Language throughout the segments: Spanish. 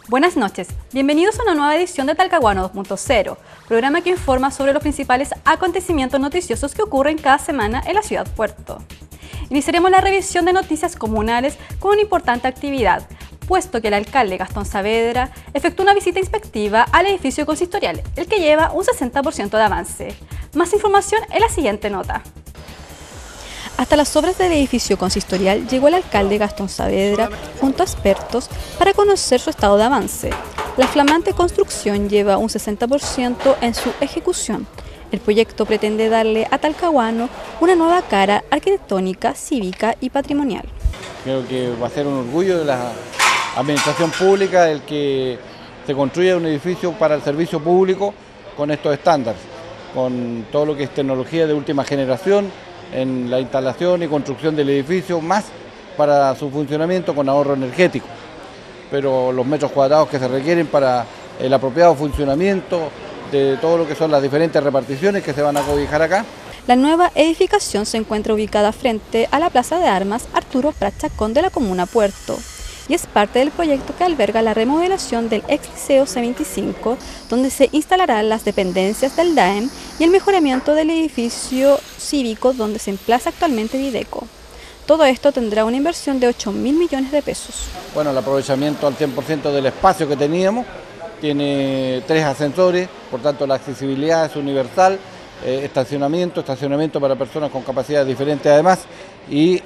Buenas noches, bienvenidos a una nueva edición de Talcahuano 2.0, programa que informa sobre los principales acontecimientos noticiosos que ocurren cada semana en la ciudad Puerto. Iniciaremos la revisión de noticias comunales con una importante actividad, puesto que el alcalde Gastón Saavedra efectuó una visita inspectiva al edificio consistorial, el que lleva un 60% de avance. Más información en la siguiente nota. Hasta las obras del edificio consistorial llegó el alcalde Gastón Saavedra junto a expertos para conocer su estado de avance. La flamante construcción lleva un 60% en su ejecución. El proyecto pretende darle a Talcahuano una nueva cara arquitectónica, cívica y patrimonial. Creo que va a ser un orgullo de la administración pública el que se construya un edificio para el servicio público con estos estándares, con todo lo que es tecnología de última generación, en la instalación y construcción del edificio, más para su funcionamiento con ahorro energético. Pero los metros cuadrados que se requieren para el apropiado funcionamiento de todo lo que son las diferentes reparticiones que se van a cobijar acá. La nueva edificación se encuentra ubicada frente a la Plaza de Armas Arturo Prat Chacón de la comuna Puerto y es parte del proyecto que alberga la remodelación del ex Liceo C25, donde se instalarán las dependencias del DAEM y el mejoramiento del edificio cívico donde se emplaza actualmente Videco. Todo esto tendrá una inversión de 8.000 millones de pesos. Bueno, el aprovechamiento al 100% del espacio que teníamos, tiene 3 ascensores, por tanto la accesibilidad es universal, estacionamiento para personas con capacidades diferentes además, y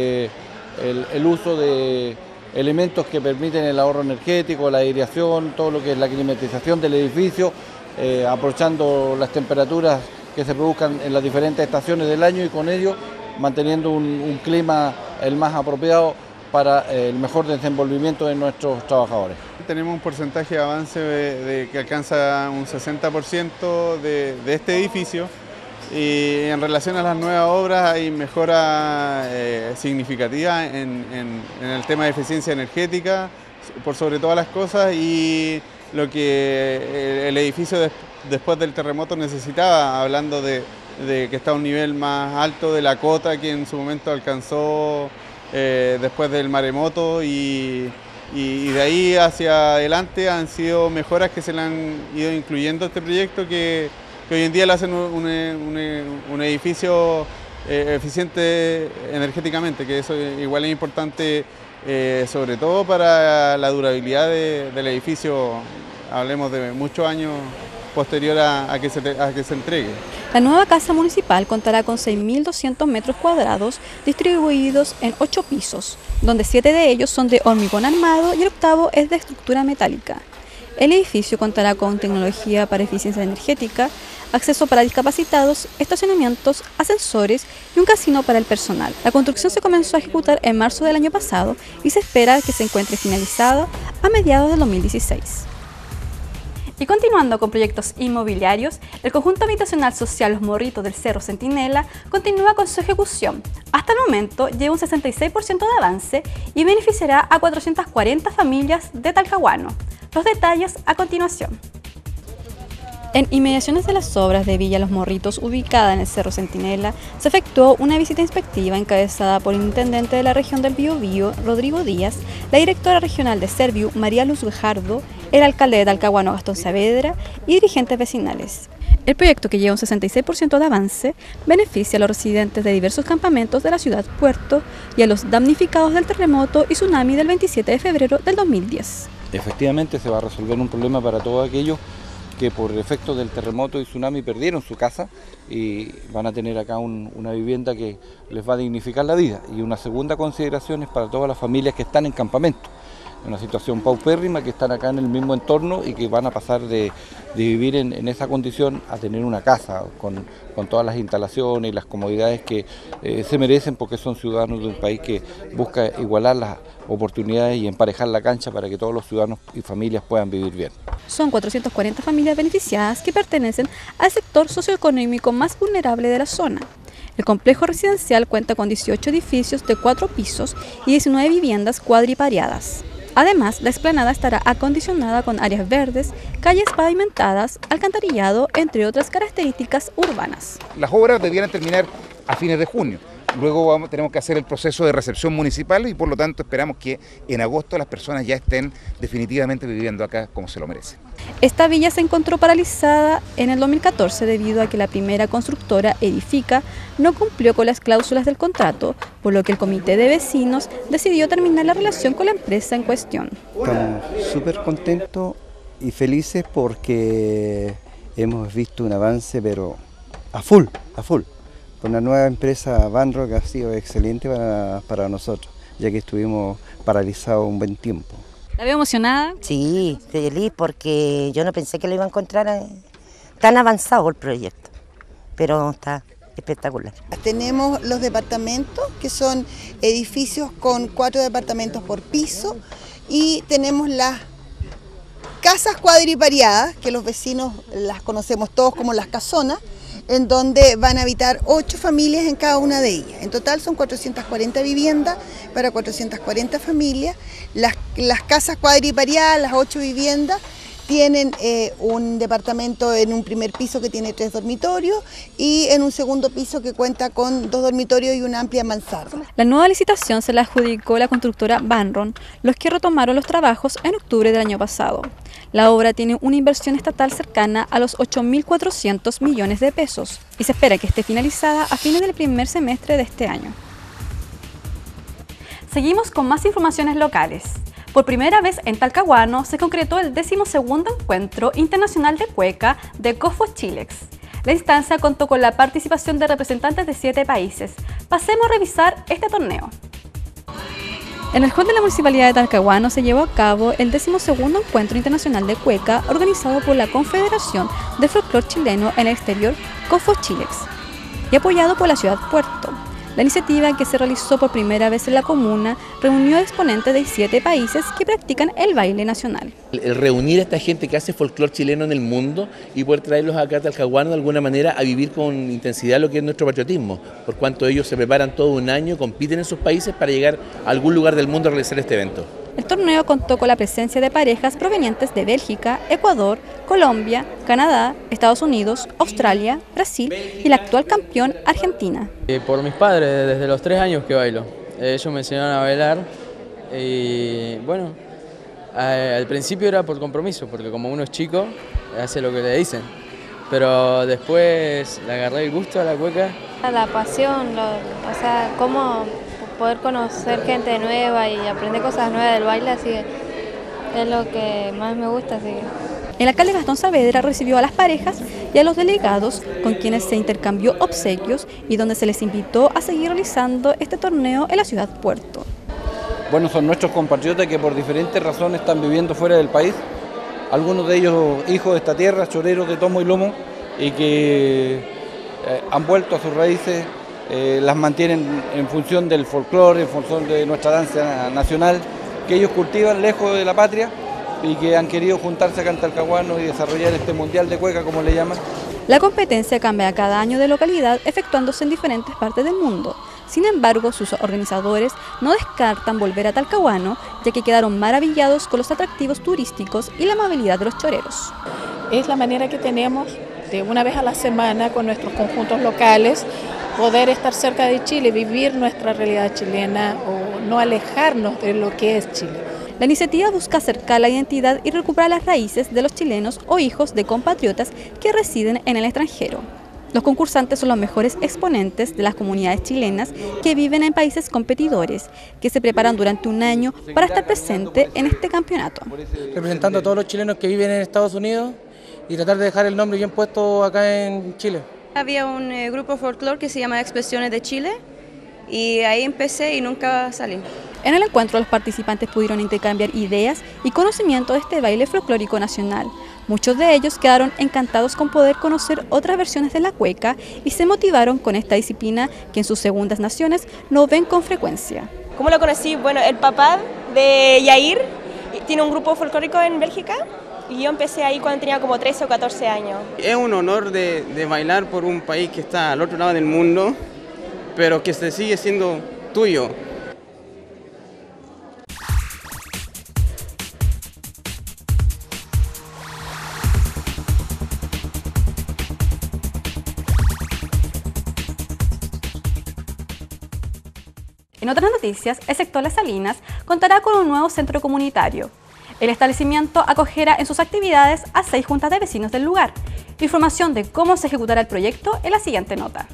el uso de elementos que permiten el ahorro energético, la aireación, todo lo que es la climatización del edificio, aprovechando las temperaturas que se produzcan en las diferentes estaciones del año y con ello manteniendo un clima el más apropiado para el mejor desenvolvimiento de nuestros trabajadores. Tenemos un porcentaje de avance que alcanza un 60% de este edificio y en relación a las nuevas obras hay mejora significativa en el tema de eficiencia energética, por sobre todas las cosas, y lo que el edificio después del terremoto necesitaba, hablando de que está a un nivel más alto de la cota que en su momento alcanzó después del maremoto, y de ahí hacia adelante han sido mejoras que se le han ido incluyendo a este proyecto que hoy en día le hacen un edificio eficiente energéticamente, que eso igual es importante, sobre todo para la durabilidad del edificio, hablemos de muchos años posterior a que se entregue. La nueva casa municipal contará con 6.200 metros cuadrados distribuidos en 8 pisos, donde 7 de ellos son de hormigón armado y el octavo es de estructura metálica. El edificio contará con tecnología para eficiencia energética, acceso para discapacitados, estacionamientos, ascensores y un casino para el personal. La construcción se comenzó a ejecutar en marzo del año pasado y se espera que se encuentre finalizada a mediados del 2016. Y continuando con proyectos inmobiliarios, el conjunto habitacional social Los Morritos del Cerro Centinela continúa con su ejecución. Hasta el momento lleva un 66% de avance y beneficiará a 440 familias de Talcahuano. Los detalles a continuación. En inmediaciones de las obras de Villa Los Morritos, ubicada en el Cerro Centinela, se efectuó una visita inspectiva encabezada por el intendente de la región del Biobío, Rodrigo Díaz, la directora regional de Serviu, María Luz Guejardo, el alcalde de Talcahuano, Gastón Saavedra, y dirigentes vecinales. El proyecto, que lleva un 66% de avance, beneficia a los residentes de diversos campamentos de la ciudad Puerto y a los damnificados del terremoto y tsunami del 27 de febrero del 2010. Efectivamente se va a resolver un problema para todos aquellos que por efecto del terremoto y tsunami perdieron su casa y van a tener acá una vivienda que les va a dignificar la vida. Y una segunda consideración es para todas las familias que están en campamento, en una situación paupérrima, que están acá en el mismo entorno y que van a pasar de vivir en esa condición a tener una casa con todas las instalaciones y las comodidades que se merecen, porque son ciudadanos de un país que busca igualar las oportunidades y emparejar la cancha para que todos los ciudadanos y familias puedan vivir bien. Son 440 familias beneficiadas que pertenecen al sector socioeconómico más vulnerable de la zona. El complejo residencial cuenta con 18 edificios de 4 pisos y 19 viviendas cuadripareadas. Además, la explanada estará acondicionada con áreas verdes, calles pavimentadas, alcantarillado, entre otras características urbanas. Las obras debieran terminar a fines de junio. Luego tenemos que hacer el proceso de recepción municipal y por lo tanto esperamos que en agosto las personas ya estén definitivamente viviendo acá como se lo merecen. Esta villa se encontró paralizada en el 2014 debido a que la primera constructora, Edifica, no cumplió con las cláusulas del contrato, por lo que el comité de vecinos decidió terminar la relación con la empresa en cuestión. Estamos súper contentos y felices porque hemos visto un avance, pero a full. Con la nueva empresa Vanro, que ha sido excelente para nosotros, ya que estuvimos paralizados un buen tiempo. ¿La veo emocionada? Sí, feliz porque yo no pensé que lo iba a encontrar tan avanzado el proyecto, pero está espectacular. Tenemos los departamentos, que son edificios con 4 departamentos por piso, y tenemos las casas cuadripariadas, que los vecinos las conocemos todos como las casonas, en donde van a habitar 8 familias en cada una de ellas. En total son 440 viviendas para 440 familias. Las casas cuadripariadas, las 8 viviendas, tienen un departamento en un primer piso que tiene 3 dormitorios y en un segundo piso que cuenta con 2 dormitorios y una amplia mansarda. La nueva licitación se la adjudicó la constructora Vanron, los que retomaron los trabajos en octubre del año pasado. La obra tiene una inversión estatal cercana a los 8.400 millones de pesos y se espera que esté finalizada a fines del primer semestre de este año. Seguimos con más informaciones locales. Por primera vez en Talcahuano se concretó el 12º Encuentro Internacional de Cueca de COFO-Chilex. La instancia contó con la participación de representantes de 7 países. Pasemos a revisar este torneo. En el hall de la Municipalidad de Talcahuano se llevó a cabo el 12º Encuentro Internacional de Cueca organizado por la Confederación de Folclor Chileno en el Exterior, COFO-Chilex, y apoyado por la ciudad Puerto. La iniciativa, que se realizó por primera vez en la comuna, reunió a exponentes de 7 países que practican el baile nacional. El reunir a esta gente que hace folclor chileno en el mundo y poder traerlos acá a Talcahuano de alguna manera a vivir con intensidad lo que es nuestro patriotismo, por cuanto ellos se preparan todo un año, compiten en sus países para llegar a algún lugar del mundo a realizar este evento. El torneo contó con la presencia de parejas provenientes de Bélgica, Ecuador, Colombia, Canadá, Estados Unidos, Australia, Brasil y el actual campeón, Argentina. Por mis padres, desde los 3 años que bailo. Ellos me enseñaron a bailar y bueno, al principio era por compromiso, porque como uno es chico, hace lo que le dicen. Pero después le agarré el gusto a la cueca. La pasión, o sea, cómo poder conocer gente nueva y aprender cosas nuevas del baile, así que es lo que más me gusta. Así que. El alcalde Gastón Saavedra recibió a las parejas y a los delegados, con quienes se intercambió obsequios y donde se les invitó a seguir realizando este torneo en la ciudad Puerto. Bueno, son nuestros compatriotas que por diferentes razones están viviendo fuera del país, algunos de ellos hijos de esta tierra, choreros de tomo y lomo, y que han vuelto a sus raíces, las mantienen en función del folclore, en función de nuestra danza nacional, que ellos cultivan lejos de la patria y que han querido juntarse acá en Talcahuano y desarrollar este mundial de cueca, como le llaman. La competencia cambia cada año de localidad, efectuándose en diferentes partes del mundo. Sin embargo, sus organizadores no descartan volver a Talcahuano, ya que quedaron maravillados con los atractivos turísticos y la amabilidad de los choreros. Es la manera que tenemos de una vez a la semana con nuestros conjuntos locales poder estar cerca de Chile, vivir nuestra realidad chilena o no alejarnos de lo que es Chile. La iniciativa busca acercar la identidad y recuperar las raíces de los chilenos o hijos de compatriotas que residen en el extranjero. Los concursantes son los mejores exponentes de las comunidades chilenas que viven en países competidores, que se preparan durante un año para estar presente en este campeonato. Representando a todos los chilenos que viven en Estados Unidos y tratar de dejar el nombre bien puesto acá en Chile. Había un grupo folclore que se llama Expresiones de Chile y ahí empecé y nunca salí. En el encuentro los participantes pudieron intercambiar ideas y conocimiento de este baile folclórico nacional. Muchos de ellos quedaron encantados con poder conocer otras versiones de la cueca y se motivaron con esta disciplina que en sus segundas naciones no ven con frecuencia. ¿Cómo lo conocí? Bueno, el papá de Yair tiene un grupo folclórico en Bélgica y yo empecé ahí cuando tenía como 13 o 14 años. Es un honor de bailar por un país que está al otro lado del mundo, pero que se sigue siendo tuyo. En otras noticias, el sector Las Salinas contará con un nuevo centro comunitario. El establecimiento acogerá en sus actividades a 6 juntas de vecinos del lugar. Información de cómo se ejecutará el proyecto en la siguiente nota.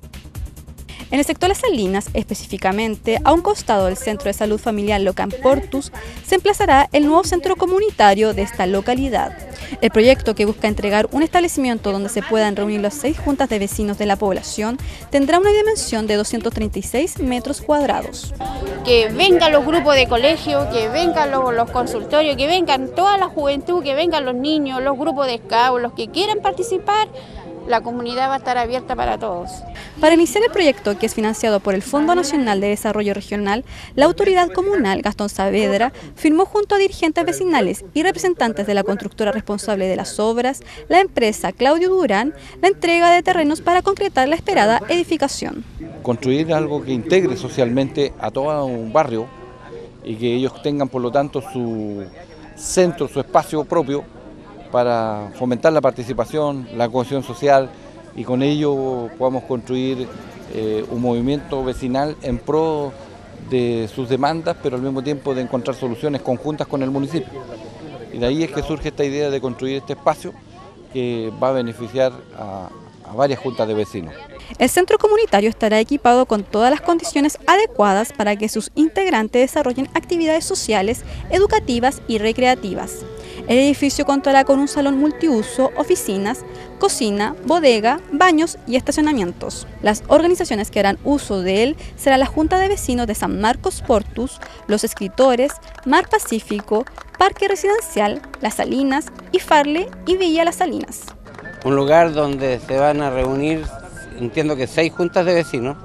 En el sector Las Salinas, específicamente a un costado del Centro de Salud Familiar Locan Portus, se emplazará el nuevo centro comunitario de esta localidad. El proyecto, que busca entregar un establecimiento donde se puedan reunir las 6 juntas de vecinos de la población, tendrá una dimensión de 236 metros cuadrados. Que vengan los grupos de colegio, que vengan los consultorios, que vengan toda la juventud, que vengan los niños, los grupos de scouts, los que quieran participar. La comunidad va a estar abierta para todos. Para iniciar el proyecto, que es financiado por el Fondo Nacional de Desarrollo Regional, la autoridad comunal, Gastón Saavedra, firmó junto a dirigentes vecinales y representantes de la constructora responsable de las obras, la empresa Claudio Durán, la entrega de terrenos para concretar la esperada edificación. Construir algo que integre socialmente a todo un barrio y que ellos tengan, por lo tanto, su centro, su espacio propio, para fomentar la participación, la cohesión social, y con ello podamos construir un movimiento vecinal en pro de sus demandas, pero al mismo tiempo de encontrar soluciones conjuntas con el municipio. Y de ahí es que surge esta idea de construir este espacio que va a beneficiar a varias juntas de vecinos. El centro comunitario estará equipado con todas las condiciones adecuadas para que sus integrantes desarrollen actividades sociales, educativas y recreativas. El edificio contará con un salón multiuso, oficinas, cocina, bodega, baños y estacionamientos. Las organizaciones que harán uso de él serán la Junta de Vecinos de San Marcos Portus, Los Escritores, Mar Pacífico, Parque Residencial, Las Salinas, Ifarle y Villa Las Salinas. Un lugar donde se van a reunir, entiendo que 6 juntas de vecinos,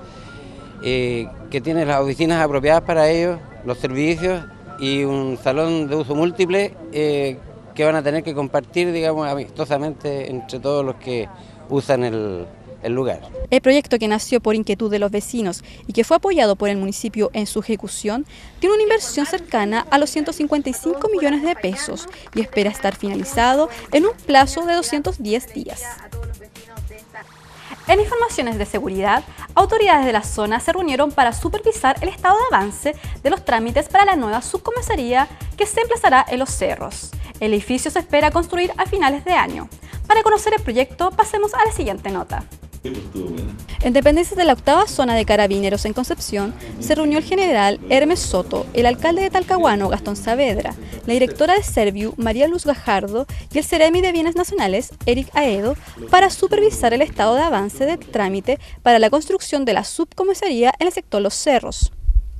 que tienen las oficinas apropiadas para ellos, los servicios y un salón de uso múltiple que van a tener que compartir, digamos, amistosamente entre todos los que usan el lugar. El proyecto, que nació por inquietud de los vecinos y que fue apoyado por el municipio en su ejecución, tiene una inversión cercana a los 155 millones de pesos y espera estar finalizado en un plazo de 210 días. En informaciones de seguridad, autoridades de la zona se reunieron para supervisar el estado de avance de los trámites para la nueva subcomisaría que se emplazará en Los Cerros. El edificio se espera construir a finales de año. Para conocer el proyecto, pasemos a la siguiente nota. En dependencias de la 8ª zona de Carabineros en Concepción, se reunió el general Hermes Soto, el alcalde de Talcahuano, Gastón Saavedra, la directora de Serviu, María Luz Gajardo, y el Ceremi de Bienes Nacionales, Eric Aedo, para supervisar el estado de avance del trámite para la construcción de la subcomisaría en el sector Los Cerros.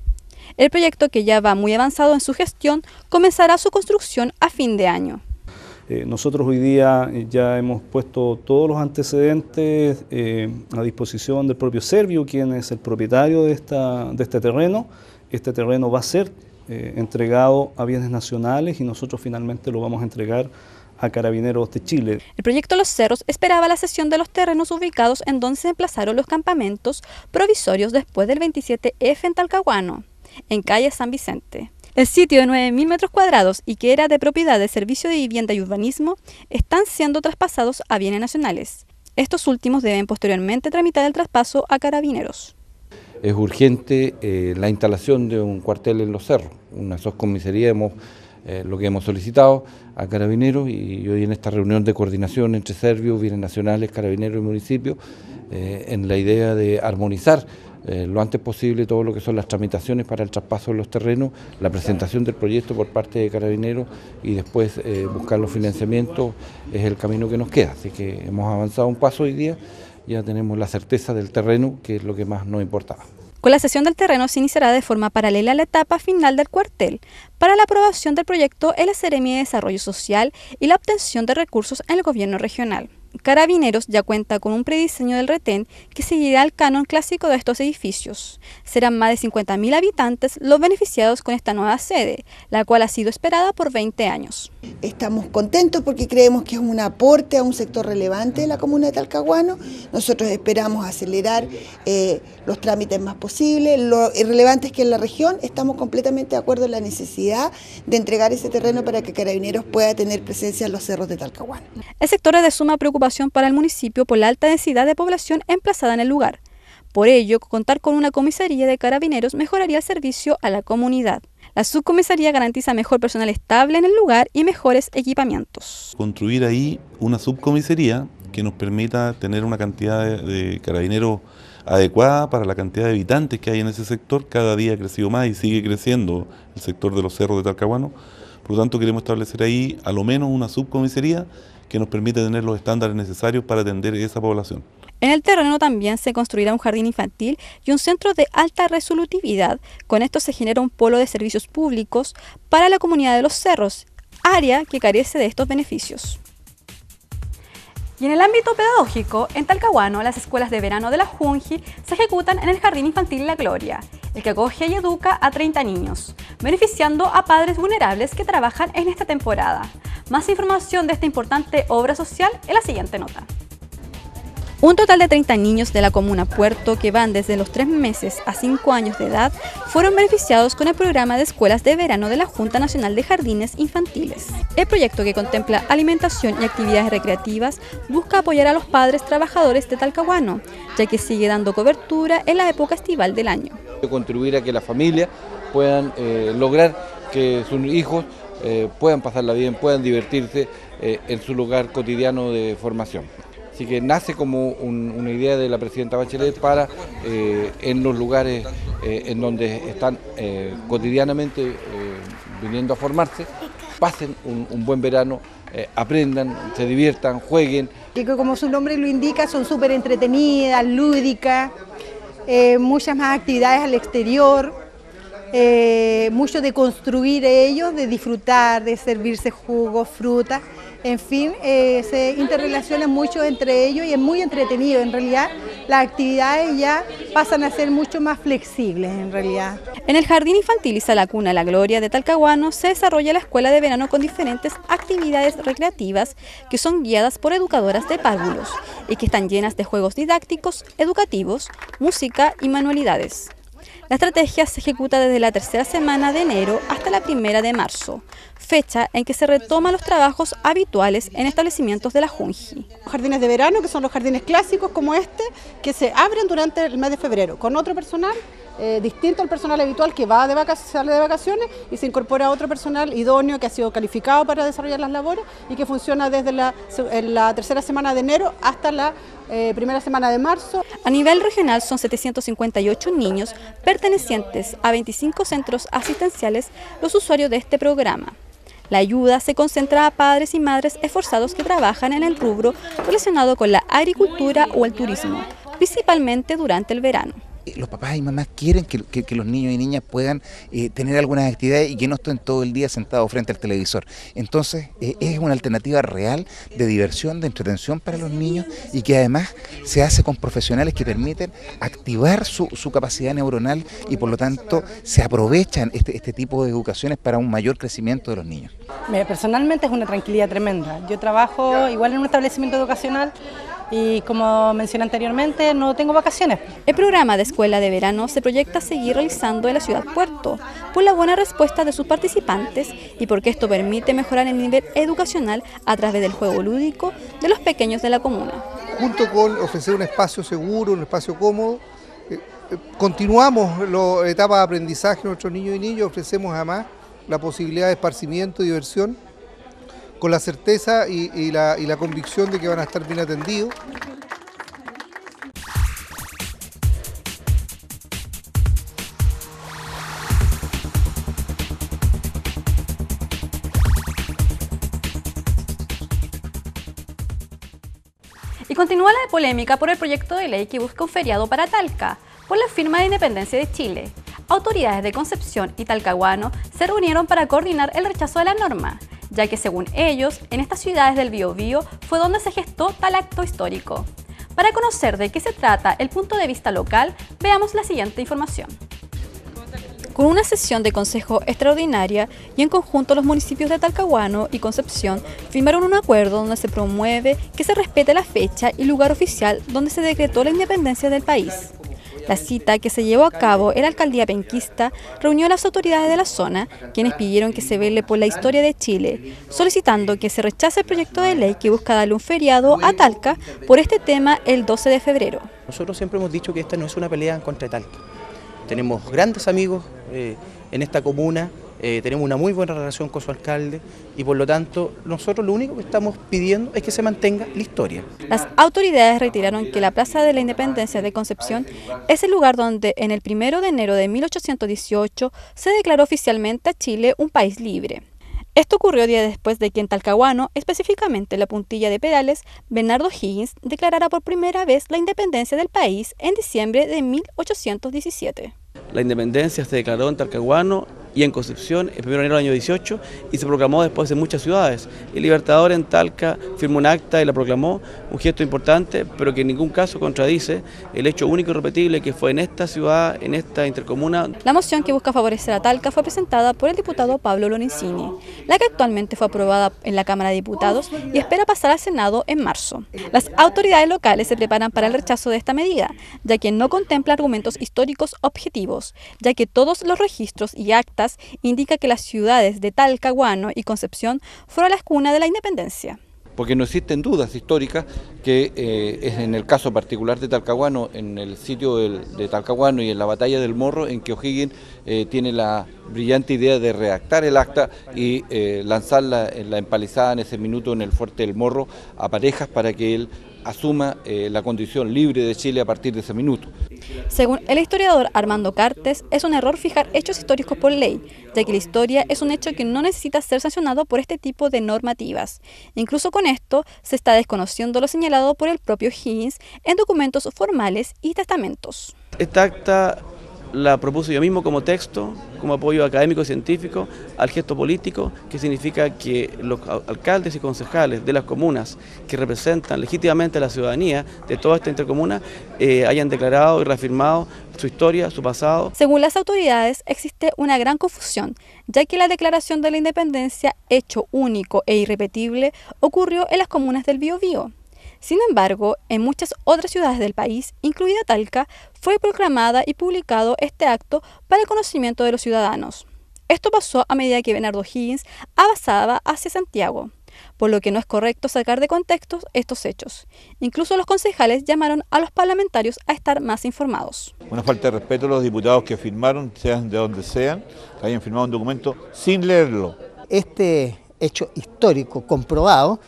El proyecto, que ya va muy avanzado en su gestión, comenzará su construcción a fin de año. Nosotros hoy día ya hemos puesto todos los antecedentes a disposición del propio Serviu, quien es el propietario de este terreno. Este terreno va a ser entregado a Bienes Nacionales y nosotros finalmente lo vamos a entregar a Carabineros de Chile. El proyecto Los Cerros esperaba la cesión de los terrenos ubicados en donde se emplazaron los campamentos provisorios después del 27F en Talcahuano, en calle San Vicente. El sitio de 9.000 metros cuadrados y que era de propiedad del Servicio de Vivienda y Urbanismo están siendo traspasados a Bienes Nacionales. Estos últimos deben posteriormente tramitar el traspaso a Carabineros. Es urgente la instalación de un cuartel en Los Cerros, una subcomisaría, lo que hemos solicitado a Carabineros, y hoy en esta reunión de coordinación entre Serviu, Bienes Nacionales, Carabineros y municipio, en la idea de armonizar lo antes posible todo lo que son las tramitaciones para el traspaso de los terrenos, la presentación del proyecto por parte de Carabineros y después buscar los financiamientos es el camino que nos queda. Así que hemos avanzado un paso hoy día, ya tenemos la certeza del terreno, que es lo que más nos importaba. Con la cesión del terreno se iniciará de forma paralela a la etapa final del cuartel para la aprobación del proyecto en la Seremi de Desarrollo Social y la obtención de recursos en el gobierno regional. Carabineros ya cuenta con un prediseño del retén que seguirá el canon clásico de estos edificios. Serán más de 50.000 habitantes los beneficiados con esta nueva sede, la cual ha sido esperada por 20 años. Estamos contentos porque creemos que es un aporte a un sector relevante de la comuna de Talcahuano. Nosotros esperamos acelerar los trámites más posibles. Lo irrelevante es que en la región estamos completamente de acuerdo en la necesidad de entregar ese terreno para que Carabineros pueda tener presencia en los cerros de Talcahuano. El sector es de suma preocupación para el municipio por la alta densidad de población emplazada en el lugar. Por ello, contar con una comisaría de carabineros mejoraría el servicio a la comunidad. La subcomisaría garantiza mejor personal estable en el lugar y mejores equipamientos. Construir ahí una subcomisaría que nos permita tener una cantidad de carabineros adecuada para la cantidad de habitantes que hay en ese sector. Cada día ha crecido más y sigue creciendo el sector de los cerros de Talcahuano. Por lo tanto, queremos establecer ahí a lo menos una subcomisaría que nos permita tener los estándares necesarios para atender a esa población. En el terreno también se construirá un jardín infantil y un centro de alta resolutividad. Con esto se genera un polo de servicios públicos para la comunidad de los cerros, área que carece de estos beneficios. Y en el ámbito pedagógico, en Talcahuano, las escuelas de verano de la Junji se ejecutan en el Jardín Infantil La Gloria, el que acoge y educa a 30 niños, beneficiando a padres vulnerables que trabajan en esta temporada. Más información de esta importante obra social en la siguiente nota. Un total de 30 niños de la comuna Puerto, que van desde los 3 meses a 5 años de edad, fueron beneficiados con el programa de escuelas de verano de la Junta Nacional de Jardines Infantiles. El proyecto, que contempla alimentación y actividades recreativas, busca apoyar a los padres trabajadores de Talcahuano, ya que sigue dando cobertura en la época estival del año. Contribuir a que las familias puedan lograr que sus hijos puedan pasarla bien, puedan divertirse en su lugar cotidiano de formación. Así que nace como una idea de la presidenta Bachelet para en los lugares en donde están cotidianamente viniendo a formarse, pasen un buen verano, aprendan, se diviertan, jueguen. Y que, como su nombre lo indica, son súper entretenidas, lúdicas, muchas más actividades al exterior, mucho de construir ellos, de disfrutar, de servirse jugos, frutas. En fin, se interrelacionan mucho entre ellos y es muy entretenido. En realidad, las actividades ya pasan a ser mucho más flexibles, en realidad. En el Jardín Infantil y Sala Cuna La Gloria de Talcahuano se desarrolla la escuela de verano con diferentes actividades recreativas que son guiadas por educadoras de párvulos y que están llenas de juegos didácticos, educativos, música y manualidades. La estrategia se ejecuta desde la 3ª semana de enero hasta la 1ª de marzo, fecha en que se retoman los trabajos habituales en establecimientos de la Junji. Jardines de verano, que son los jardines clásicos como este, que se abren durante el mes de febrero, con otro personal distinto al personal habitual que sale de vacaciones, y se incorpora otro personal idóneo que ha sido calificado para desarrollar las labores y que funciona desde la 3ª semana de enero hasta la 1ª semana de marzo. A nivel regional son 758 niños pertenecientes a 25 centros asistenciales los usuarios de este programa. La ayuda se concentra a padres y madres esforzados que trabajan en el rubro relacionado con la agricultura o el turismo, principalmente durante el verano. Los papás y mamás quieren que los niños y niñas puedan tener algunas actividades y que no estén todo el día sentados frente al televisor. Entonces es una alternativa real de diversión, de entretención para los niños, y que además se hace con profesionales que permiten activar su capacidad neuronal, y por lo tanto se aprovechan este tipo de educaciones para un mayor crecimiento de los niños. Personalmente es una tranquilidad tremenda. Yo trabajo igual en un establecimiento educacional y, como mencioné anteriormente, no tengo vacaciones. El programa de escuela de verano se proyecta seguir realizando en la ciudad Puerto por la buena respuesta de sus participantes y porque esto permite mejorar el nivel educacional a través del juego lúdico de los pequeños de la comuna. Junto con ofrecer un espacio seguro, un espacio cómodo, continuamos la etapa de aprendizaje de nuestros niños y niñas, ofrecemos además la posibilidad de esparcimiento y diversión, con la certeza y la convicción de que van a estar bien atendidos. Y continúa la polémica por el proyecto de ley que busca un feriado para Talca, por la firma de independencia de Chile. Autoridades de Concepción y Talcahuano se reunieron para coordinar el rechazo de la norma, ya que según ellos, en estas ciudades del Biobío fue donde se gestó tal acto histórico. Para conocer de qué se trata el punto de vista local, veamos la siguiente información. Con una sesión de consejo extraordinaria y en conjunto los municipios de Talcahuano y Concepción firmaron un acuerdo donde se promueve que se respete la fecha y lugar oficial donde se decretó la independencia del país. La cita, que se llevó a cabo en la alcaldía penquista, reunió a las autoridades de la zona, quienes pidieron que se vele por la historia de Chile, solicitando que se rechace el proyecto de ley que busca darle un feriado a Talca por este tema el 12 de febrero. Nosotros siempre hemos dicho que esta no es una pelea contra Talca. Tenemos grandes amigos en esta comuna, tenemos una muy buena relación con su alcalde y por lo tanto nosotros lo único que estamos pidiendo es que se mantenga la historia. Las autoridades reiteraron que la Plaza de la Independencia de Concepción es el lugar donde en el 1 de enero de 1818 se declaró oficialmente a Chile un país libre. Esto ocurrió días después de que en Talcahuano, específicamente en la Puntilla de Perales, Bernardo Higgins declarara por primera vez la independencia del país en diciembre de 1817. La independencia se declaró en Talcahuano y en Concepción el 1 de enero del año 18 y se proclamó después en muchas ciudades. El Libertador en Talca firmó un acta y la proclamó, un gesto importante, pero que en ningún caso contradice el hecho único y repetible que fue en esta ciudad, en esta intercomuna. La moción que busca favorecer a Talca fue presentada por el diputado Pablo Lorenzini, la que actualmente fue aprobada en la Cámara de Diputados y espera pasar al Senado en marzo. Las autoridades locales se preparan para el rechazo de esta medida, ya que no contempla argumentos históricos objetivos, ya que todos los registros y actas indica que las ciudades de Talcahuano y Concepción fueron las cunas de la independencia. Porque no existen dudas históricas que es en el caso particular de Talcahuano, en el sitio de Talcahuano y en la batalla del Morro, en que O'Higgins tiene la brillante idea de redactar el acta y lanzarla en la empalizada en ese minuto en el fuerte del Morro a parejas para que él asuma la condición libre de Chile a partir de ese minuto. Según el historiador Armando Cartes, es un error fijar hechos históricos por ley, ya que la historia es un hecho que no necesita ser sancionado por este tipo de normativas. Incluso con esto, se está desconociendo lo señalado por el propio Higgins en documentos formales y testamentos. Esta acta la propuse yo mismo como texto, como apoyo académico y científico al gesto político, que significa que los alcaldes y concejales de las comunas que representan legítimamente a la ciudadanía de toda esta intercomuna hayan declarado y reafirmado su historia, su pasado. Según las autoridades, existe una gran confusión, ya que la declaración de la independencia, hecho único e irrepetible, ocurrió en las comunas del Biobío. Sin embargo, en muchas otras ciudades del país, incluida Talca, fue proclamada y publicado este acto para el conocimiento de los ciudadanos. Esto pasó a medida que Bernardo Higgins avanzaba hacia Santiago, por lo que no es correcto sacar de contexto estos hechos. Incluso los concejales llamaron a los parlamentarios a estar más informados. Una falta de respeto a los diputados que firmaron, sean de donde sean, que hayan firmado un documento sin leerlo. Este hecho histórico comprobado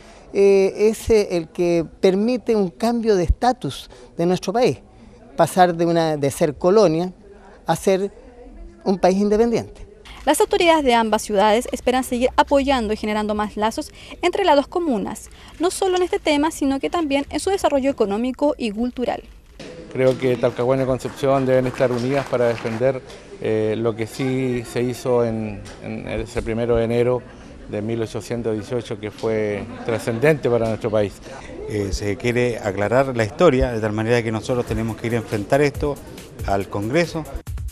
es el que permite un cambio de estatus de nuestro país, pasar de ser colonia a ser un país independiente. Las autoridades de ambas ciudades esperan seguir apoyando y generando más lazos entre las dos comunas, no solo en este tema, sino que también en su desarrollo económico y cultural. Creo que Talcahuano y Concepción deben estar unidas para defender lo que sí se hizo en ese 1 de enero de 1818, que fue trascendente para nuestro país. Se quiere aclarar la historia, de tal manera que nosotros tenemos que ir a enfrentar esto al Congreso.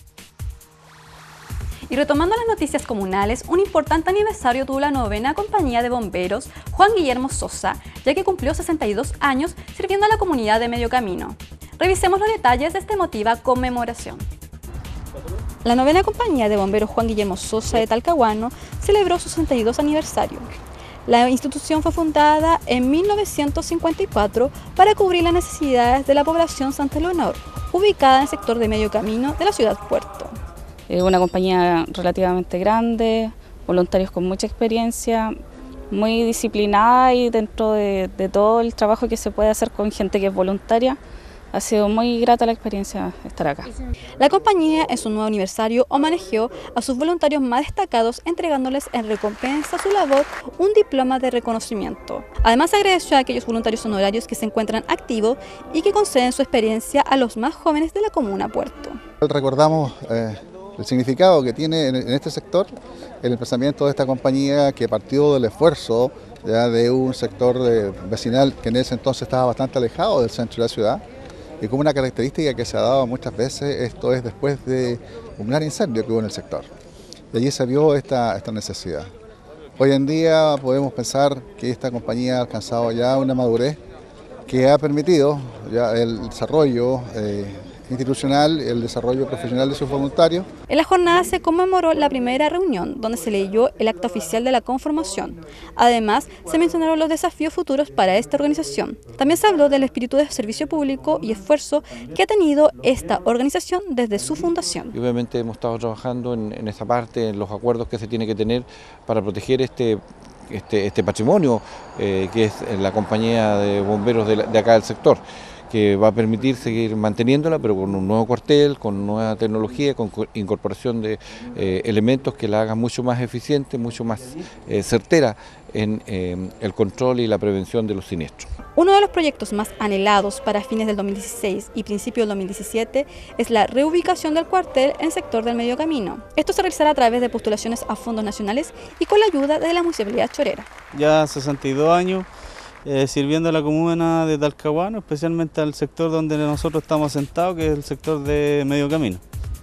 Y retomando las noticias comunales, un importante aniversario tuvo la 9ª Compañía de Bomberos Juan Guillermo Sosa, ya que cumplió 62 años sirviendo a la comunidad de Medio Camino. Revisemos los detalles de esta emotiva conmemoración. La 9ª Compañía de Bomberos Juan Guillermo Sosa de Talcahuano celebró su 62 aniversario. La institución fue fundada en 1954 para cubrir las necesidades de la población Santa Leonor, ubicada en el sector de Medio Camino de la ciudad Puerto. Una compañía relativamente grande, voluntarios con mucha experiencia, muy disciplinada y dentro de todo el trabajo que se puede hacer con gente que es voluntaria. Ha sido muy grata la experiencia estar acá. La compañía en su nuevo aniversario homenajeó a sus voluntarios más destacados, entregándoles en recompensa a su labor un diploma de reconocimiento. Además agradeció a aquellos voluntarios honorarios que se encuentran activos y que conceden su experiencia a los más jóvenes de la comuna Puerto. Recordamos el significado que tiene en este sector el emplazamiento de esta compañía, que partió del esfuerzo ya de un sector vecinal que en ese entonces estaba bastante alejado del centro de la ciudad. Y como una característica que se ha dado muchas veces, esto es después de un gran incendio que hubo en el sector. Y allí se vio esta necesidad. Hoy en día podemos pensar que esta compañía ha alcanzado ya una madurez que ha permitido ya el desarrollo institucional, el desarrollo profesional de sus voluntarios. En la jornada se conmemoró la primera reunión, donde se leyó el acta oficial de la conformación. Además, se mencionaron los desafíos futuros para esta organización. También se habló del espíritu de servicio público y esfuerzo que ha tenido esta organización desde su fundación. Y obviamente hemos estado trabajando en esa parte, en los acuerdos que se tiene que tener para proteger este patrimonio que es la compañía de bomberos de acá del sector, que va a permitir seguir manteniéndola, pero con un nuevo cuartel, con nueva tecnología, con incorporación de elementos que la hagan mucho más eficiente, mucho más certera en el control y la prevención de los siniestros. Uno de los proyectos más anhelados para fines del 2016 y principios del 2017 es la reubicación del cuartel en el sector del Medio Camino. Esto se realizará a través de postulaciones a fondos nacionales y con la ayuda de la Municipalidad Chorera. Ya 62 años sirviendo a la comuna de Talcahuano, especialmente al sector donde nosotros estamos asentados, que es el sector de Medio Camino.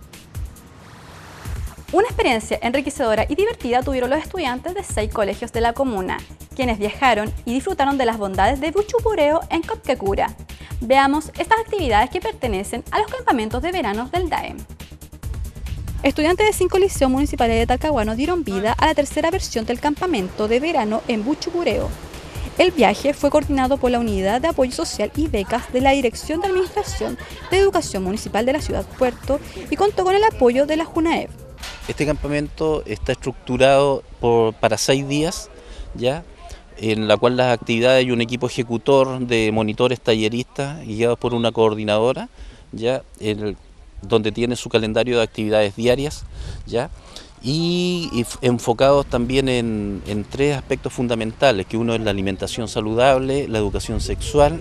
Una experiencia enriquecedora y divertida tuvieron los estudiantes de 6 colegios de la comuna, quienes viajaron y disfrutaron de las bondades de Buchupureo en Copquecura. Veamos estas actividades que pertenecen a los campamentos de verano del DAEM. Estudiantes de 5 liceos municipales de Talcahuano dieron vida a la tercera versión del campamento de verano en Buchupureo. El viaje fue coordinado por la Unidad de Apoyo Social y Becas de la Dirección de Administración de Educación Municipal de la Ciudad Puerto y contó con el apoyo de la JUNAEV. Este campamento está estructurado para 6 días, ¿ya? En la cual las actividades hay un equipo ejecutor de monitores talleristas guiados por una coordinadora, ¿ya? Donde tiene su calendario de actividades diarias, ¿ya? Y enfocados también en 3 aspectos fundamentales, que uno es la alimentación saludable, la educación sexual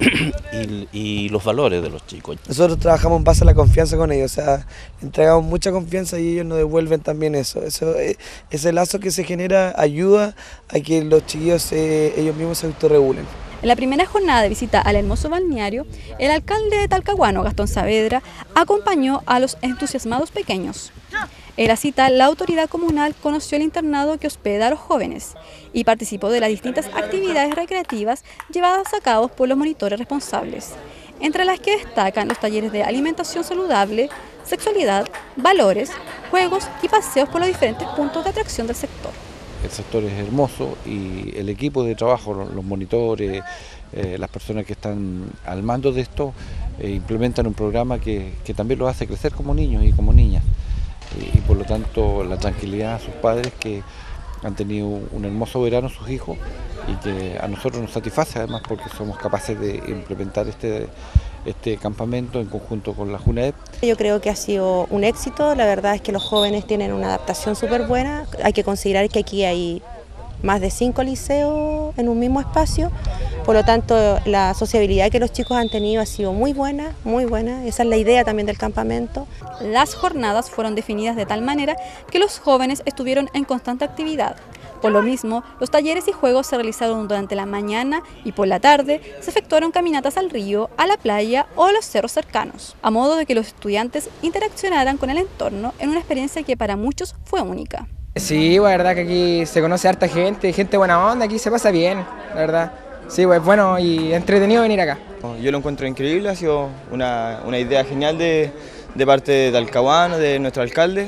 y los valores de los chicos. Nosotros trabajamos en base a la confianza con ellos, o sea, entregamos mucha confianza y ellos nos devuelven también eso. Ese lazo que se genera ayuda a que los chiquillos ellos mismos se autorregulen. En la primera jornada de visita al hermoso balneario, el alcalde de Talcahuano, Gastón Saavedra, acompañó a los entusiasmados pequeños. En la cita, la autoridad comunal conoció el internado que hospeda a los jóvenes y participó de las distintas actividades recreativas llevadas a cabo por los monitores responsables, entre las que destacan los talleres de alimentación saludable, sexualidad, valores, juegos y paseos por los diferentes puntos de atracción del sector. El sector es hermoso y el equipo de trabajo, los monitores, las personas que están al mando de esto, implementan un programa que también los hace crecer como niños y como niñas. Y por lo tanto la tranquilidad a sus padres que han tenido un hermoso verano sus hijos y que a nosotros nos satisface además porque somos capaces de implementar este campamento en conjunto con la JUNAEV. Yo creo que ha sido un éxito, la verdad es que los jóvenes tienen una adaptación súper buena, hay que considerar que aquí hay más de 5 liceos en un mismo espacio, por lo tanto la sociabilidad que los chicos han tenido ha sido muy buena, esa es la idea también del campamento. Las jornadas fueron definidas de tal manera que los jóvenes estuvieron en constante actividad. Por lo mismo, los talleres y juegos se realizaron durante la mañana y por la tarde se efectuaron caminatas al río, a la playa o a los cerros cercanos, a modo de que los estudiantes interaccionaran con el entorno en una experiencia que para muchos fue única. Sí, la verdad que aquí se conoce a harta gente buena onda, aquí se pasa bien, la verdad. Sí, pues bueno y entretenido venir acá. Yo lo encuentro increíble, ha sido una idea genial de parte de Talcahuano, de nuestro alcalde,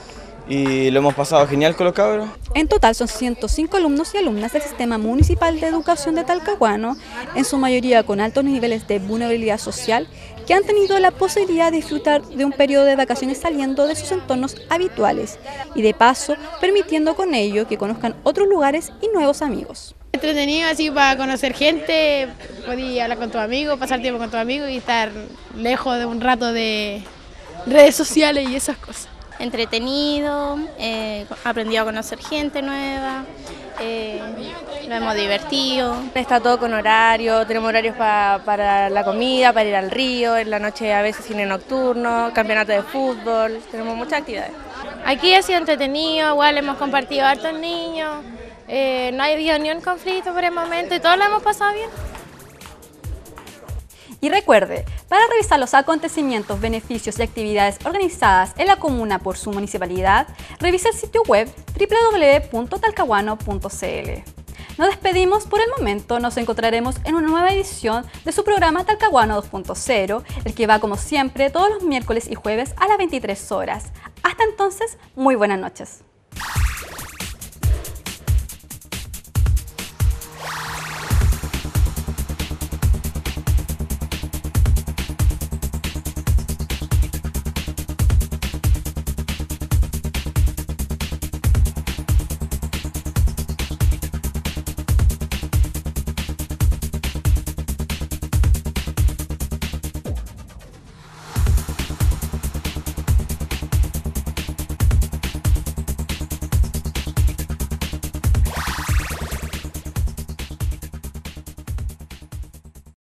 y lo hemos pasado genial con los cabros. En total son 105 alumnos y alumnas del Sistema Municipal de Educación de Talcahuano, en su mayoría con altos niveles de vulnerabilidad social, que han tenido la posibilidad de disfrutar de un periodo de vacaciones saliendo de sus entornos habituales y de paso permitiendo con ello que conozcan otros lugares y nuevos amigos. Entretenido así para conocer gente, podía hablar con tus amigos, pasar tiempo con tus amigos y estar lejos de un rato de redes sociales y esas cosas. Entretenido, aprendido a conocer gente nueva, lo hemos divertido. Está todo con horario, tenemos horarios para la comida, para ir al río, en la noche a veces cine nocturno, campeonato de fútbol, tenemos muchas actividades. Aquí ha sido entretenido, igual hemos compartido a hartos niños, no ha habido ni un conflicto por el momento y todos lo hemos pasado bien. Y recuerde, para revisar los acontecimientos, beneficios y actividades organizadas en la comuna por su municipalidad, revise el sitio web www.talcahuano.cl. Nos despedimos por el momento, nos encontraremos en una nueva edición de su programa Talcahuano 2.0, el que va como siempre todos los miércoles y jueves a las 23 horas. Hasta entonces, muy buenas noches.